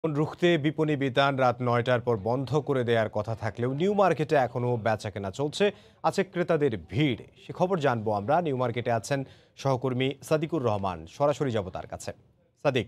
রুখতে বিপণী বিতান রাত ৯টার পর বন্ধ করে দেওয়ার কথা থাকলেও নিউ মার্কেটে এখনও বেচাকেনা চলছে, আছে ক্রেতাদের ভিড়। সে খবর জানবো আমরা। নিউ মার্কেটে আছেন সহকর্মী সাদিকুর রহমান, সরাসরি যাব তার কাছে। সাদিক।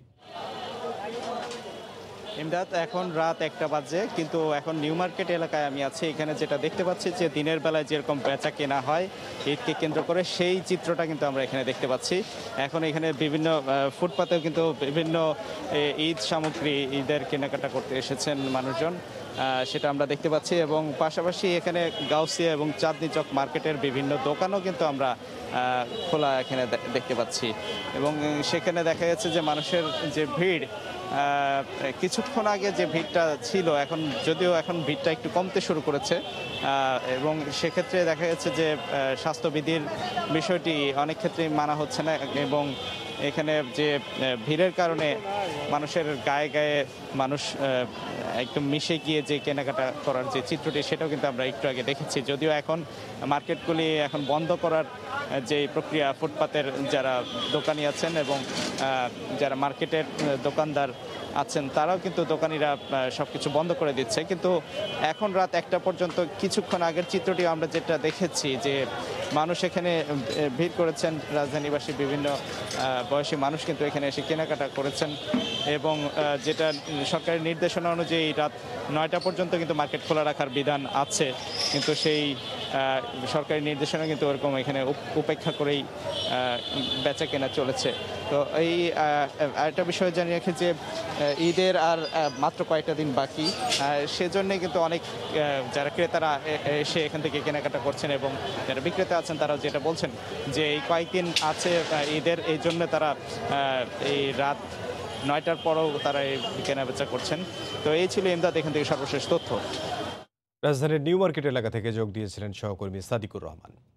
ইমদাদ, এখন রাত ১টা বাজে, কিন্তু এখন নিউ মার্কেট এলাকায় আমি আছি। এখানে যেটা দেখতে পাচ্ছি যে দিনের বেলায় যেরকম বেচা কেনা হয় ঈদকে কেন্দ্র করে, সেই চিত্রটা কিন্তু আমরা এখানে দেখতে পাচ্ছি। এখন এখানে বিভিন্ন ফুটপাতেও কিন্তু বিভিন্ন ঈদ সামগ্রী, ঈদের কেনাকাটা করতে এসেছেন মানুষজন, সেটা আমরা দেখতে পাচ্ছি। এবং পাশাপাশি এখানে গাউসিয়া এবং চাঁদনি চক মার্কেটের বিভিন্ন দোকানও কিন্তু আমরা খোলা এখানে দেখতে পাচ্ছি। এবং সেখানে দেখা যাচ্ছে যে মানুষের যে ভিড়, কিছুক্ষণ আগে যে ভিড়টা ছিল, এখন যদিও এখন ভিড়টা একটু কমতে শুরু করেছে। এবং সেক্ষেত্রে দেখা যাচ্ছে যে স্বাস্থ্যবিধির বিষয়টি অনেক ক্ষেত্রেই মানা হচ্ছে না। এবং এখানে যে ভিড়ের কারণে মানুষের গায়ে গায়ে মানুষ একদম মিশে গিয়ে যে কেনাকাটা করার যে চিত্রটি, সেটাও কিন্তু আমরা একটু আগে দেখেছি। যদিও এখন মার্কেটগুলি এখন বন্ধ করার যে প্রক্রিয়া, ফুটপাতের যারা দোকানি আছেন এবং যারা মার্কেটের দোকানদার আছেন, তারাও কিন্তু দোকানিরা সব কিছু বন্ধ করে দিচ্ছে। কিন্তু এখন রাত ১টা পর্যন্ত কিছুক্ষণ আগের চিত্রটি আমরা যেটা দেখেছি, যে মানুষ এখানে ভিড় করেছেন, রাজধানীবাসী বিভিন্ন বয়সী মানুষ কিন্তু এখানে এসে কেনাকাটা করেছেন। এবং যেটা সরকারি নির্দেশনা অনুযায়ী রাত ৯টা পর্যন্ত কিন্তু মার্কেট খোলা রাখার বিধান আছে, কিন্তু সেই সরকারি নির্দেশনা কিন্তু ওরকম এখানে উপেক্ষা করেই বেচা কেনা চলেছে। তো এই আরেকটা বিষয় জানিয়ে রাখি যে ঈদের আর মাত্র কয়েকটা দিন বাকি, সেজন্যে কিন্তু অনেক যারা ক্রেতারা এসে এখান থেকে কেনাকাটা করছেন, এবং যারা বিক্রেতা আছেন তারা যেটা বলছেন যে এই কয়েকদিন আছে ঈদের, এই জন্য তারা এই রাত ৯টার পরেও তারা এই কেনাবেচা করছেন। তো এই ছিল ইমদাদ এখান থেকে সর্বশেষ তথ্য। রাজধানীর নিউ মার্কেট এলাকা থেকে যোগ দিয়েছিলেন সহকর্মী সাদিকুর রহমান।